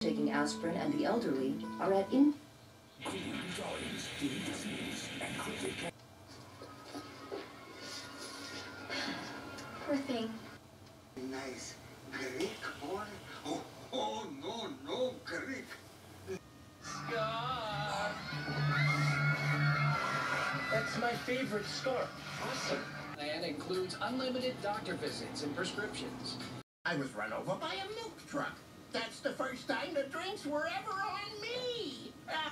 taking aspirin and the elderly are at in. Poor thing. Nice Greek boy. Oh no, Greek. That's my favorite scarf. Awesome. And includes unlimited doctor visits and prescriptions. I was run over by a milk truck. That's the first time the drinks were ever on me.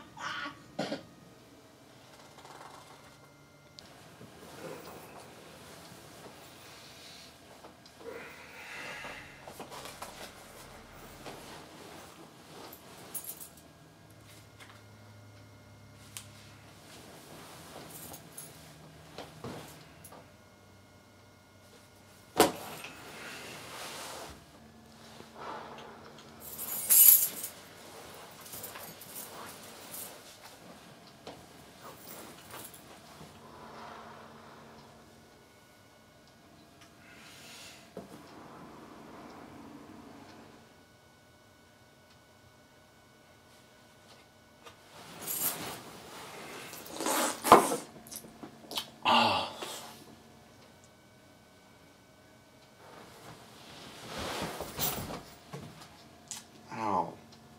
Ow.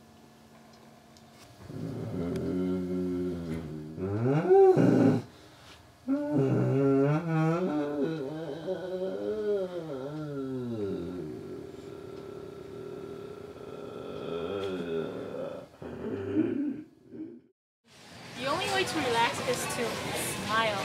The only way to relax is to smile.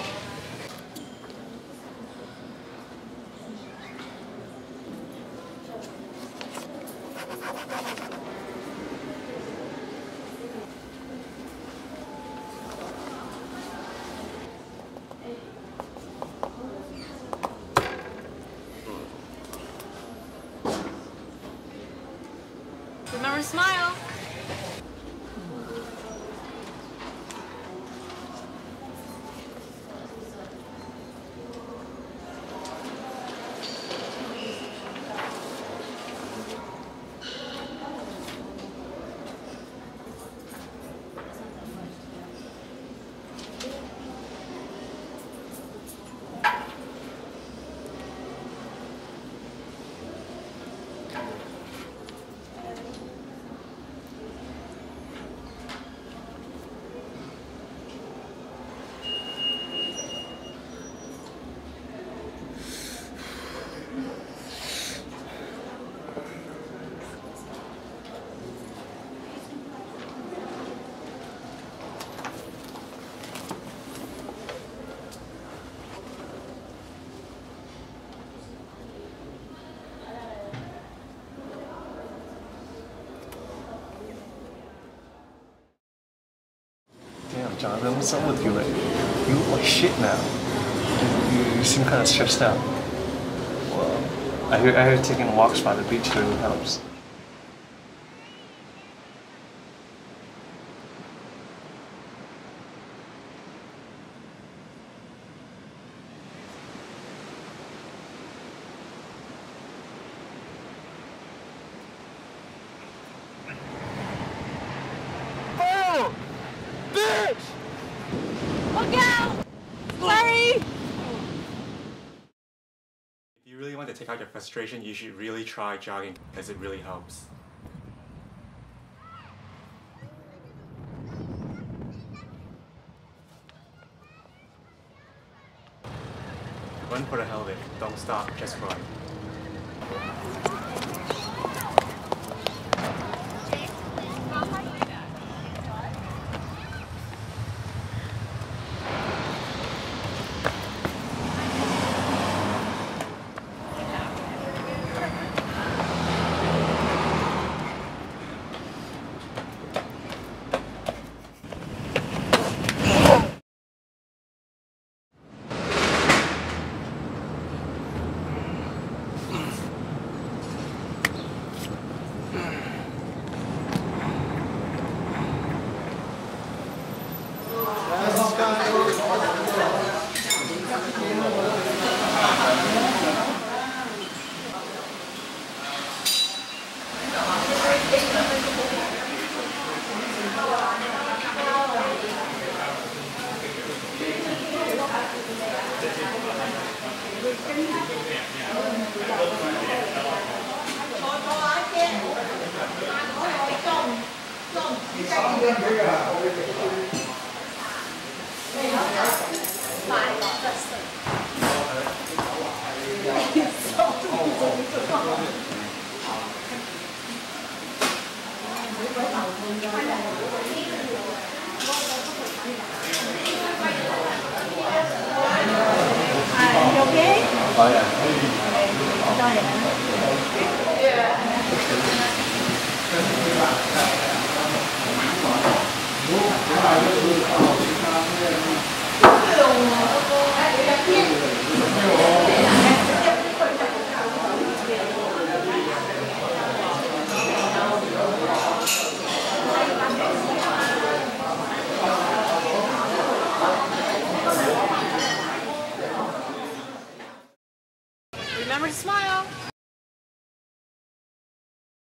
Remember to smile. Damn, Jonathan, what's up with you? Like, you look like shit now. You seem kind of stressed out. Well, I hear taking walks by the beach really helps. Look out! Larry! If you really want to take out your frustration, you should really try jogging because it really helps. Run for the hell of it. Don't stop, just run. Remember to smile.